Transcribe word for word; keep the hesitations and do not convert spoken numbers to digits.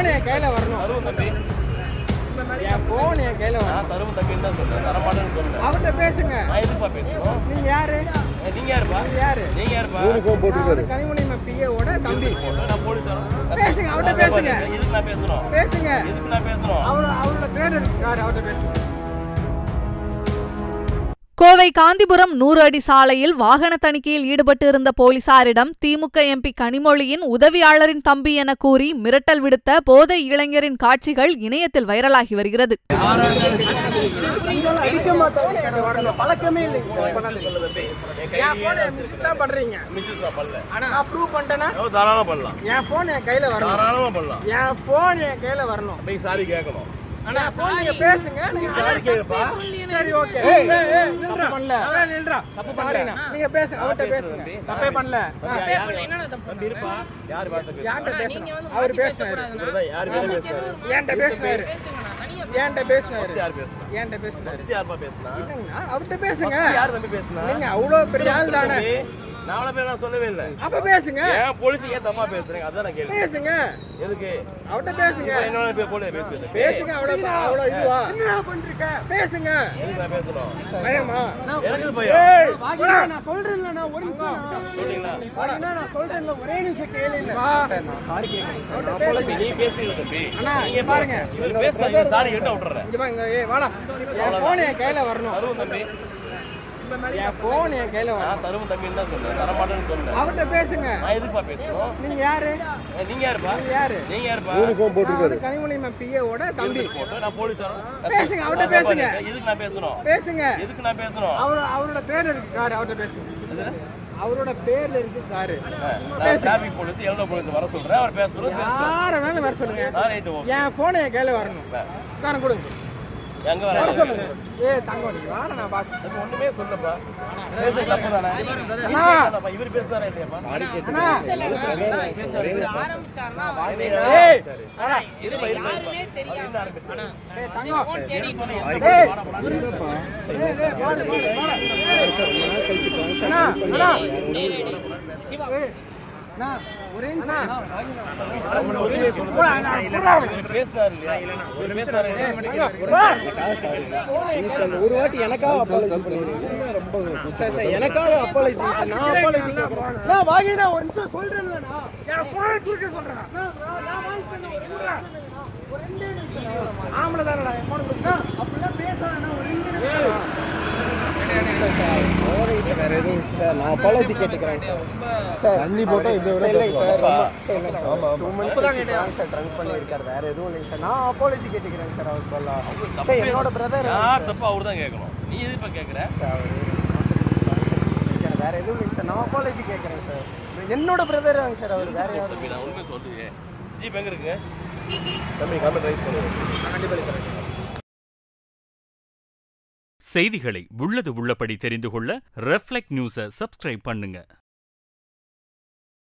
Phone என் கையில வரணும். தருவோம் தம்பி. என் போன் என் கையில வரணும். நான் தருவோம் தம்பின்னு தான் சொல்றேன். தர மாட்டேன்னு சொல்றேன். அவர்கிட்ட பேசுங்க. நான் எதுப்பா பேசணும்? நீங்க யாரு? நீங்க யாருப்பா? யாரு? நீங்க யாருப்பா? யூனிஃபார்ம் போட்டுருக்காரு. கனிமொழி பிஏவோட தம்பி. நான் போலீஸ் வரேன். பேசுங்க, அவர்கிட்ட பேசுங்க. இதுக்கு நான் பேசணும். பேசுங்க. இதுக்கு நான் பேசணும். அவர் அவரோட பேர் யாரு? அவர்கிட்ட பேசுங்க. கோவை காந்திபுரம் நூறு அடி சாலையில் வாகன தணிக்கையில் ஈடுபட்டு இருந்த போலீசாரிடம் திமுக எம்பி கனிமொழியின் உதவியாளரின் தம்பி என கூறி மிரட்டல் விடுத்த போதை இளைஞரின் காட்சிகள் இணையத்தில் வைரலாகி வருகிறது. பழக்கமே இல்லைங்க. பண்றீங்க. நான் ப்ரூவ் பண்ணிட்டேன்னா தாராளமா பண்ணலாம். என் போன் என் கையில வரணும். தாராளமா பண்ணலாம். என் போன் என் கையில வரணும். போய் சாரி கேட்கணும். அண்ணா போன் நீங்க பேசுங்க. நீங்க சாரி கேளுப்பா. சரி ஓகே. ஏய் ஏய் நில்றா. பண்ணல. ஏய் நில்றா. தப்பு பண்ணல. நீங்க பேசுங்க. அவர்ட்ட பேசுங்க. தப்பே பண்ணல. தப்பே பண்ணல. என்னடா தப்பு பண்ணல? இருப்பா. யார் வார்த்தை பேசுறா? யார்ட்ட பேசுறா? அவர் பேசுறாரு. யார் பேசுறாரு? ஏன்ட்ட பேசுறாரு. ஏன்ட்ட பேசுறாரு. யார் பேசுறா? ஏன்ட்ட பேசுறாரு. யார்ப்பா பேசுனா? இல்லங்க அவர்ட்ட பேசுங்க. யார் தம்பி பேசுனா? நீங்க அவ்வளவு பெரிய ஆள் தானே. நான் அவ்வளவு பேர் நான் சொல்லவே இல்லை. அப்ப பேசுங்க. ஏன் போலீஸ் ஏன் தப்பா பேசுறீங்க? அதான் நான் கேள்வி. பேசுங்க. எதுக்கு? அவர்ட்ட பேசுங்க. என்னோட பேர் போலீஸ் பேசுங்க. பேசுங்க. அவ்வளவு அவ்வளவு இதுவா? என்ன பண்றீங்க? பேசுங்க. எதுக்கு நான் பேசணும்? பயமா? எதுக்கு பயம்? ஏய் வாங்க நான் சொல்றேன்ல நான் ஒரு நிமிஷம். சொல்றீங்களா? வாங்க நான் சொல்றேன்ல ஒரே நிமிஷம் கேளுங்க. சார் நான் சாரி கேக்குறேன். நான் போலீஸ் நீ பேசுறீங்க தம்பி. அண்ணா நீங்க பாருங்க. இவர் பேசுறீங்க சாரி கேட்ட விட்டுறேன். இங்க வாங்க. ஏய் வாடா. என் போன் என் கையில வரணும். தருவோம் தம்பி. என் போன் என் கையில வரணும். நான் தருவோம் தம்பின்னு தான் சொல்றேன். தர மாட்டேன்னு சொல்றேன். அவர்ட்ட பேசுங்க. நான் எதுப்பா பேசணும்? நீங்க யாரு? நீங்க யாருப்பா? நீங்க யாரு? நீங்க யாருப்பா? யூனிஃபார்ம் போட்டுருக்காரு. கனிமொழி பிஏவோட தம்பி. போட்டு நான் போலீஸ் வரேன். பேசுங்க. அவர்ட்ட பேசுங்க. எதுக்கு நான் பேசணும்? பேசுங்க. எதுக்கு நான் பேசணும்? அவர் அவரோட பேர் இருக்கு காரு. அவர்ட்ட பேசுங்க. அவரோட பேர்ல இருக்கு காரு. நான் டிராபிக் போலீஸ் எல்டோ போலீஸ் வர சொல்றேன். அவர் பேசுறோம். யார வேணாலும் வர சொல்லுங்க. Right okay. என் போன் என் கையில வரணும். காரம் கொடுங்க. எங்க வர வர சொல்லுங்க. ஏய் தங்கம் நீ வாடா நான் பாத்து. ஒண்ணுமே சொல்லப்பா. பேசுறது தப்புதானே? அண்ணா இவர் பேசுறாரா இல்லையாப்பா? அண்ணா ஆரம்பிச்சாருன்னா ஏய் அண்ணா இது யாருமே தெரியாது. அண்ணா ஏய் தங்கம் போன் தேடிட்டு ஏய் இல்லப்பா. அண்ணா அண்ணா சிவா அண்ணா ஒரே அண்ணா பேசுறாரு இல்லையா? இவர் பேசுறாரு இல்லையா? ஒரு வாட்டி எனக்காக அப்பாலஜி பண்ணுங்க. ரொம்ப சார் சார் எனக்காக அப்பாலஜி சார். நான் அப்பாலஜி கேக்குறேன். நான் வாங்கினா ஒரு நிமிஷம் சொல்றேன்லண்ணா. என் போனை தூக்க சொல்றேன். நான் நான் வாங்கிட்டேன் சொல்றேன். ஒரு ரெண்டு நிமிஷம் ஆம்பளை தானடா என் போனை கொடுத்தா அப்படிலாம் பேசாதண்ணா. ஒரு ரெண்டு நிமிஷம் வேற எதுவும் சார். நான் அப்பாலஜி கேட்டுக்கிறேன் சார். சார் தண்ணி போட்டா இதை விட இல்லைங்க சார். ரொம்ப சார் இல்லை சார். ஆமா டூ மந்த்ஸ் தான் சார் ட்ரங்க் பண்ணியிருக்காரு. வேற எதுவும் இல்லைங்க சார். நான் அப்பாலஜி கேட்டுக்கிறேன் சார். அவர் சொல்லலாம் சார். என்னோட பிரதர் யார் தப்பா அவர் தான் கேட்கணும். நீ எதுப்பா கேட்கற? சார் வேற எதுவும் இல்லைங்க சார். நான் அப்பாலஜி கேட்குறேன் சார். என்னோட பிரதர் தாங்க சார் அவர். வேற யாரும் தம்பி நான் உண்மையை சொல்றேன். ஜீப் எங்க இருக்கு? தம்பி கமெண்ட் ரைட் பண்ணுங்க. செய்திகளை உள்ளது உள்ளபடி தெரிந்து கொள்ள ரெஃப்ளெக்ட் நியூஸை சப்ஸ்கிரைப் பண்ணுங்க.